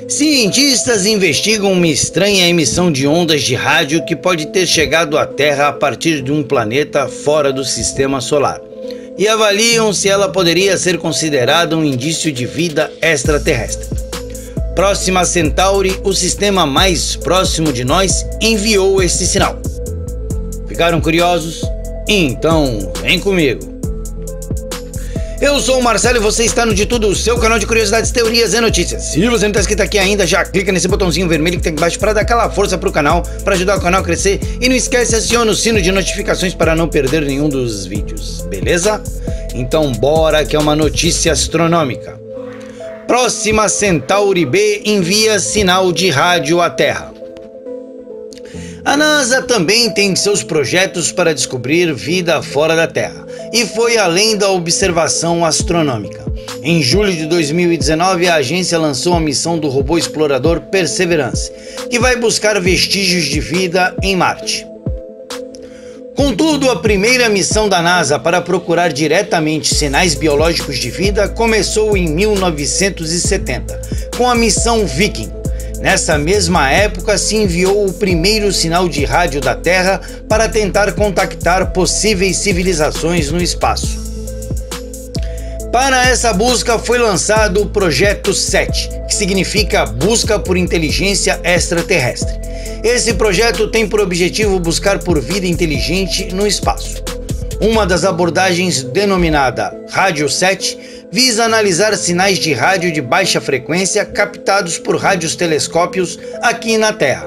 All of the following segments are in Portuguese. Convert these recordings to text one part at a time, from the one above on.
Cientistas investigam uma estranha emissão de ondas de rádio que pode ter chegado à Terra a partir de um planeta fora do sistema solar e avaliam se ela poderia ser considerada um indício de vida extraterrestre. Próxima Centauri, o sistema mais próximo de nós, enviou esse sinal. Ficaram curiosos? Então, vem comigo. Eu sou o Marcelo e você está no De Tudo, o seu canal de curiosidades, teorias e notícias. Se você não está inscrito aqui ainda, já clica nesse botãozinho vermelho que tem aqui embaixo para dar aquela força pro canal, para ajudar o canal a crescer. E não esquece, aciona o sino de notificações para não perder nenhum dos vídeos, beleza? Então bora que é uma notícia astronômica. Próxima Centauri B envia sinal de rádio à Terra. A NASA também tem seus projetos para descobrir vida fora da Terra e foi além da observação astronômica. Em julho de 2019, a agência lançou a missão do robô explorador Perseverance, que vai buscar vestígios de vida em Marte. Contudo, a primeira missão da NASA para procurar diretamente sinais biológicos de vida começou em 1970, com a missão Viking. Nessa mesma época se enviou o primeiro sinal de rádio da Terra para tentar contactar possíveis civilizações no espaço. Para essa busca foi lançado o Projeto 7, que significa Busca por Inteligência Extraterrestre. Esse projeto tem por objetivo buscar por vida inteligente no espaço. Uma das abordagens, denominada Rádio 7, visa analisar sinais de rádio de baixa frequência captados por radiotelescópios aqui na Terra.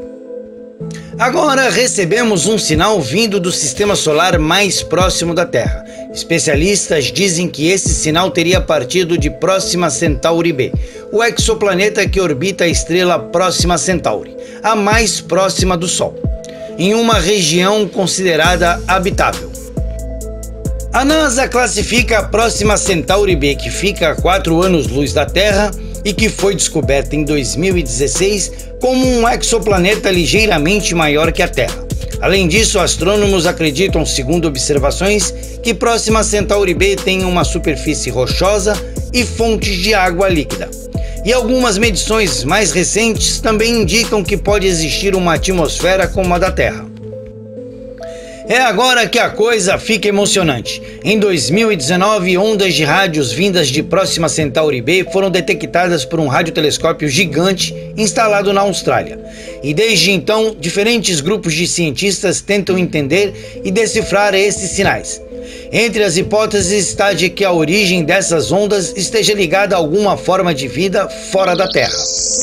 Agora recebemos um sinal vindo do sistema solar mais próximo da Terra. Especialistas dizem que esse sinal teria partido de Próxima Centauri B, o exoplaneta que orbita a estrela Próxima Centauri, a mais próxima do Sol, em uma região considerada habitável. A NASA classifica a Próxima Centauri B, que fica a 4 anos-luz da Terra e que foi descoberta em 2016, como um exoplaneta ligeiramente maior que a Terra. Além disso, astrônomos acreditam, segundo observações, que Próxima Centauri B tem uma superfície rochosa e fontes de água líquida. E algumas medições mais recentes também indicam que pode existir uma atmosfera como a da Terra. É agora que a coisa fica emocionante. Em 2019, ondas de rádios vindas de Próxima Centauri B foram detectadas por um radiotelescópio gigante instalado na Austrália. E desde então, diferentes grupos de cientistas tentam entender e decifrar esses sinais. Entre as hipóteses está de que a origem dessas ondas esteja ligada a alguma forma de vida fora da Terra.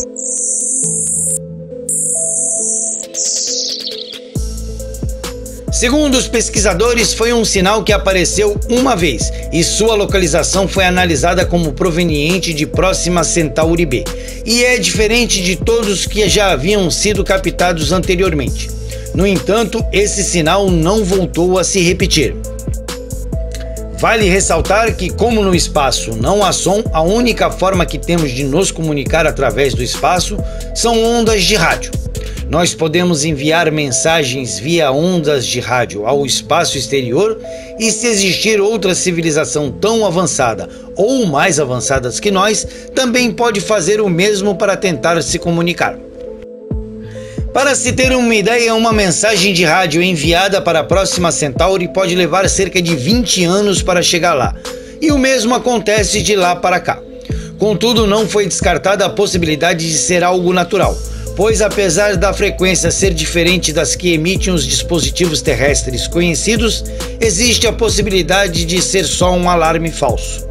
Segundo os pesquisadores, foi um sinal que apareceu uma vez e sua localização foi analisada como proveniente de Próxima Centauri B e é diferente de todos que já haviam sido captados anteriormente. No entanto, esse sinal não voltou a se repetir. Vale ressaltar que, como no espaço não há som, a única forma que temos de nos comunicar através do espaço são ondas de rádio. Nós podemos enviar mensagens via ondas de rádio ao espaço exterior e se existir outra civilização tão avançada ou mais avançadas que nós, também pode fazer o mesmo para tentar se comunicar. Para se ter uma ideia, uma mensagem de rádio enviada para a Próxima Centauri pode levar cerca de 20 anos para chegar lá, e o mesmo acontece de lá para cá. Contudo, não foi descartada a possibilidade de ser algo natural, pois apesar da frequência ser diferente das que emitem os dispositivos terrestres conhecidos, existe a possibilidade de ser só um alarme falso.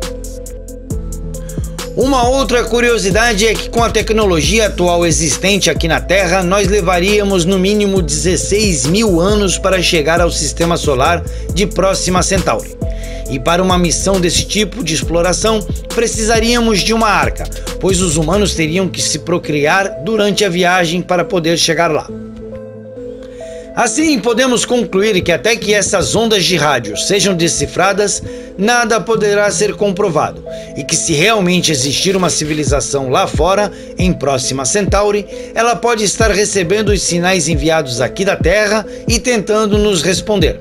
Uma outra curiosidade é que com a tecnologia atual existente aqui na Terra, nós levaríamos no mínimo 16 mil anos para chegar ao sistema solar de Próxima Centauri. E para uma missão desse tipo de exploração, precisaríamos de uma arca, pois os humanos teriam que se procriar durante a viagem para poder chegar lá. Assim, podemos concluir que até que essas ondas de rádio sejam decifradas, nada poderá ser comprovado, e que se realmente existir uma civilização lá fora, em Próxima Centauri, ela pode estar recebendo os sinais enviados aqui da Terra e tentando nos responder.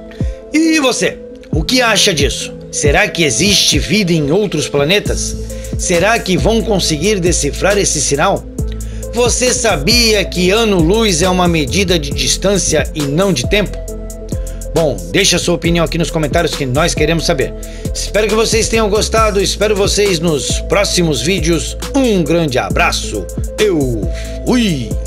E você? O que acha disso? Será que existe vida em outros planetas? Será que vão conseguir decifrar esse sinal? Você sabia que ano-luz é uma medida de distância e não de tempo? Bom, deixa a sua opinião aqui nos comentários que nós queremos saber. Espero que vocês tenham gostado, espero vocês nos próximos vídeos. Um grande abraço, eu fui!